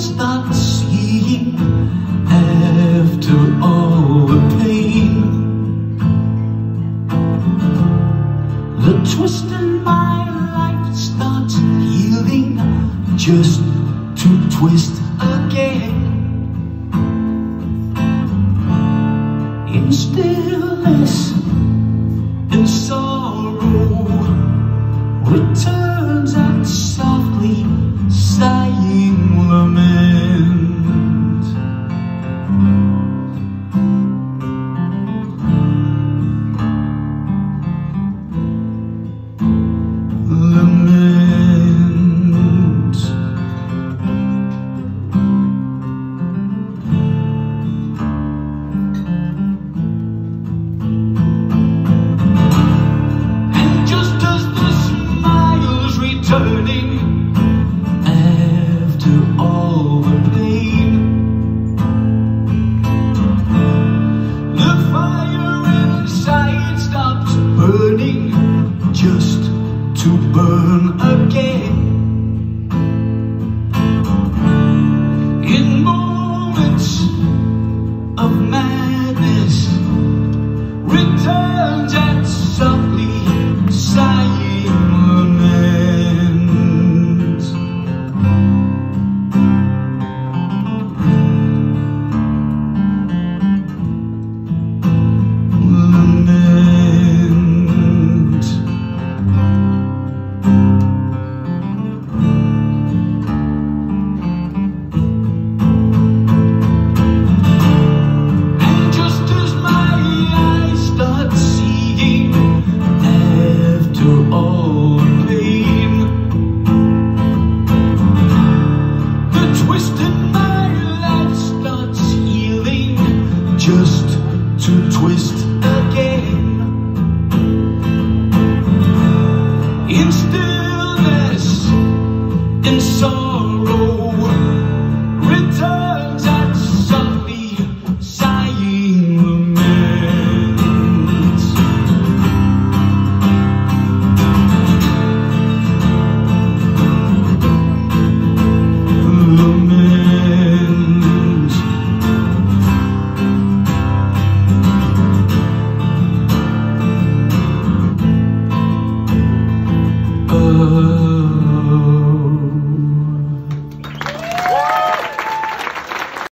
start seeing after all the pain. The twist in my life starts healing, just to twist again. In stillness, in sorrow, returns that softly sighing lament. Turning after all the pain, the fire inside stops burning, just to burn again. In moments of madness, returns that softly sighing lament. And just as my eyes start seeing after all the pain, the twist in my life starts healing, just to twist again. In stillness, in sorrow, returns that softly sighing lament. Lament.